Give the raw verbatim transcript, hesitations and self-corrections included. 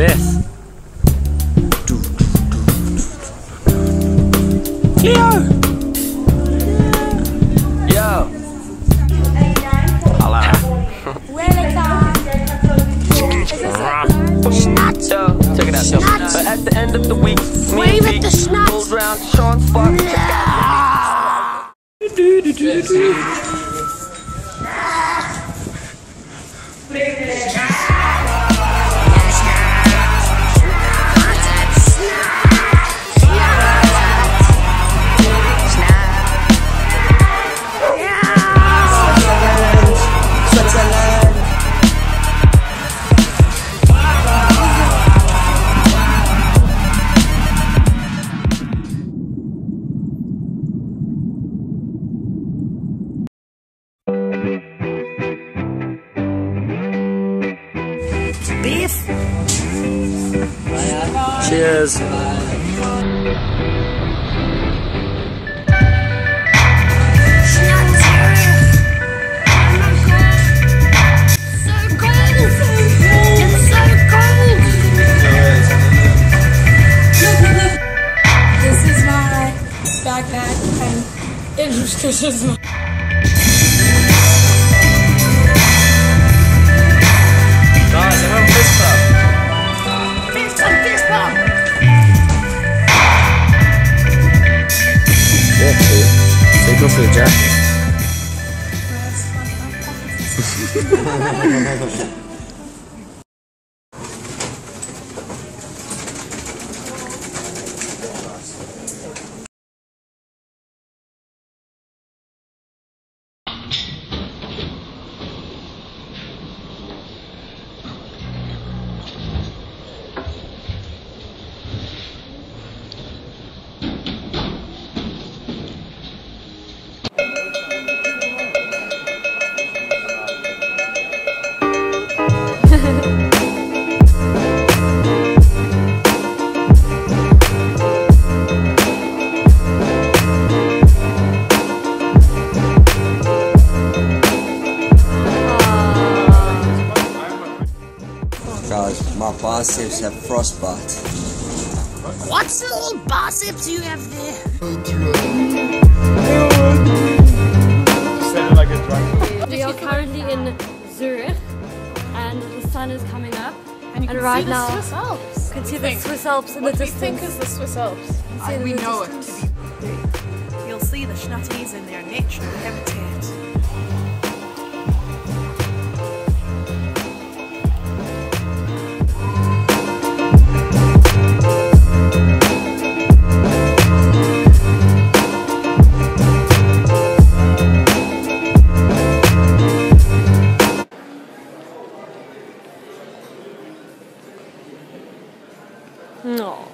this. Leo! Yo! Hello. Shnat! Yo, check it out, yo. But at the end of the week, me and Pete rolls around Sean's spot. Beef. Cheers. Shnat Zurich. So cold. It's so cold. This is my backpack and this is my Guys, everyone fist bump. Fist bump, fist bump. Yeah, see. Take off your jacket. Guys, my biceps have frostbite. What's the little biceps you have there? We are currently in Zurich and the sun is coming up. and you can And right see the now, Swiss Alps. You can see the Swiss Alps in What the do you distance. think is the Swiss Alps? See we the know it distance. to be. You'll see the Schnatties in their natural habitat. No.